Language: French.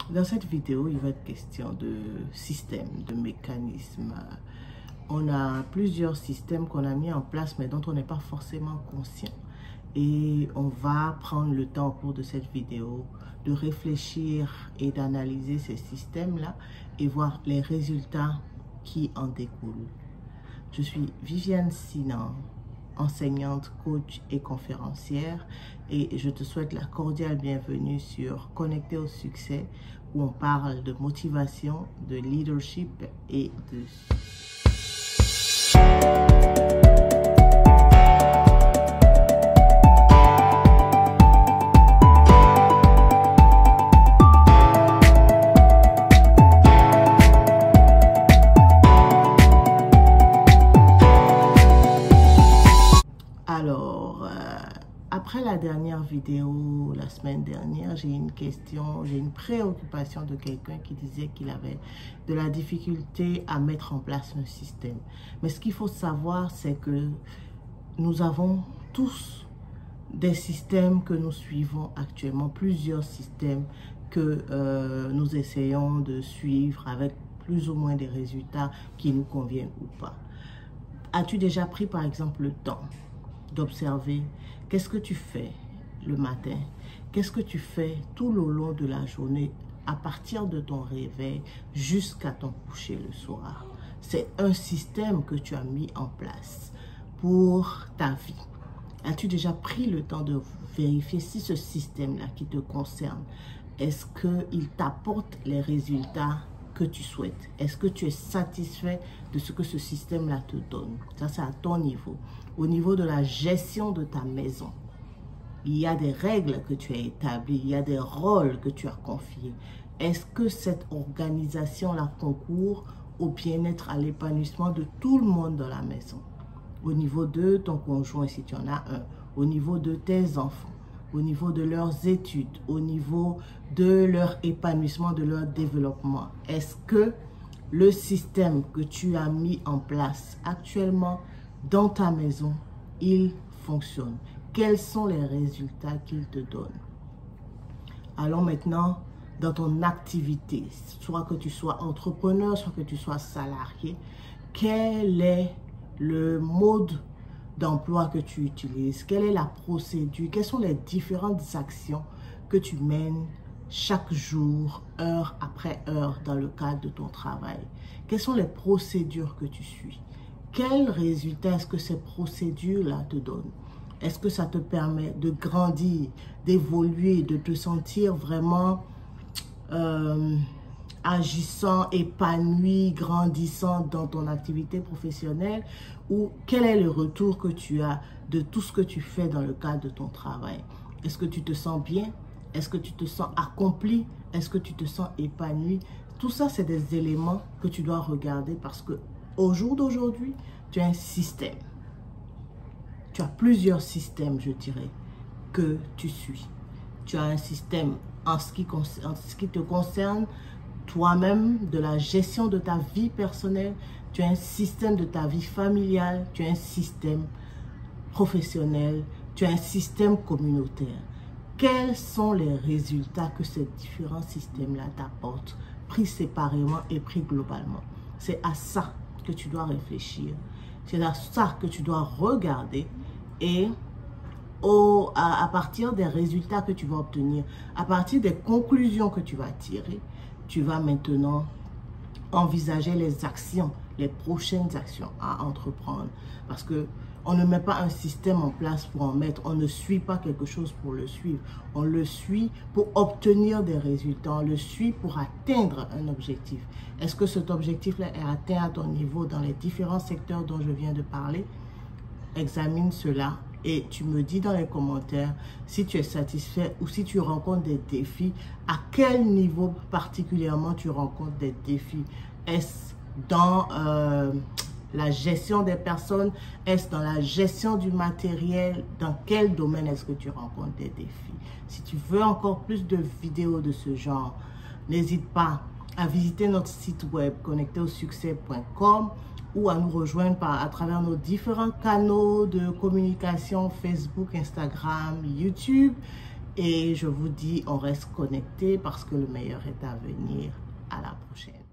Dans cette vidéo, il va être question de système, de mécanismes. On a plusieurs systèmes qu'on a mis en place, mais dont on n'est pas forcément conscient. Et on va prendre le temps au cours de cette vidéo de réfléchir et d'analyser ces systèmes-là et voir les résultats qui en découlent. Je suis Viviane Sinan, enseignante, coach et conférencière, et je te souhaite la cordiale bienvenue sur Connecté au succès, où on parle de motivation, de leadership et de... Après la dernière vidéo, la semaine dernière, j'ai une question, j'ai une préoccupation de quelqu'un qui disait qu'il avait de la difficulté à mettre en place un système. Mais ce qu'il faut savoir, c'est que nous avons tous des systèmes que nous suivons actuellement, plusieurs systèmes que nous essayons de suivre avec plus ou moins des résultats qui nous conviennent ou pas. As-tu déjà pris par exemple le temps d'observer qu'est-ce que tu fais le matin, qu'est-ce que tu fais tout le long de la journée à partir de ton réveil jusqu'à ton coucher le soir? C'est un système que tu as mis en place pour ta vie. As-tu déjà pris le temps de vérifier si ce système-là qui te concerne, est-ce qu'il t'apporte les résultats que tu souhaites? Est-ce que tu es satisfait de ce que ce système-là te donne? Ça, c'est à ton niveau. Au niveau de la gestion de ta maison, il y a des règles que tu as établies, il y a des rôles que tu as confiés. Est-ce que cette organisation-là concourt au bien-être, à l'épanouissement de tout le monde dans la maison? Au niveau de ton conjoint, si tu en as un, au niveau de tes enfants, au niveau de leurs études, au niveau de leur épanouissement, de leur développement. Est-ce que le système que tu as mis en place actuellement dans ta maison, il fonctionne? Quels sont les résultats qu'il te donne? Allons maintenant dans ton activité, soit que tu sois entrepreneur, soit que tu sois salarié. Quel est le mode d'emploi que tu utilises? Quelle est la procédure? Quelles sont les différentes actions que tu mènes chaque jour, heure après heure, dans le cadre de ton travail? Quelles sont les procédures que tu suis? Quels résultats est-ce que ces procédures-là te donnent? Est-ce que ça te permet de grandir, d'évoluer, de te sentir vraiment agissant, épanoui, grandissant dans ton activité professionnelle? Ou quel est le retour que tu as de tout ce que tu fais dans le cadre de ton travail? Est-ce que tu te sens bien? Est-ce que tu te sens accompli? Est-ce que tu te sens épanoui? Tout ça, c'est des éléments que tu dois regarder parce que au jour d'aujourd'hui, tu as un système. Tu as plusieurs systèmes, je dirais, que tu suis. Tu as un système en ce qui te concerne toi-même, de la gestion de ta vie personnelle. Tu as un système de ta vie familiale. Tu as un système professionnel. Tu as un système communautaire. Quels sont les résultats que ces différents systèmes-là t'apportent, pris séparément et pris globalement? C'est à ça que tu dois réfléchir. C'est à ça que tu dois regarder et à partir des résultats que tu vas obtenir, à partir des conclusions que tu vas tirer, tu vas maintenant envisager les actions, les prochaines actions à entreprendre. Parce que on ne met pas un système en place pour en mettre. On ne suit pas quelque chose pour le suivre. On le suit pour obtenir des résultats. On le suit pour atteindre un objectif. Est-ce que cet objectif-là est atteint à ton niveau dans les différents secteurs dont je viens de parler? Examine cela et tu me dis dans les commentaires si tu es satisfait ou si tu rencontres des défis. À quel niveau particulièrement tu rencontres des défis? Est-ce dans la gestion des personnes? Est-ce dans la gestion du matériel? Dans quel domaine est-ce que tu rencontres des défis? Si tu veux encore plus de vidéos de ce genre, n'hésite pas à visiter notre site web connectéausuccès.com ou à nous rejoindre à travers nos différents canaux de communication, Facebook, Instagram, YouTube. Et je vous dis, on reste connecté parce que le meilleur est à venir. À la prochaine.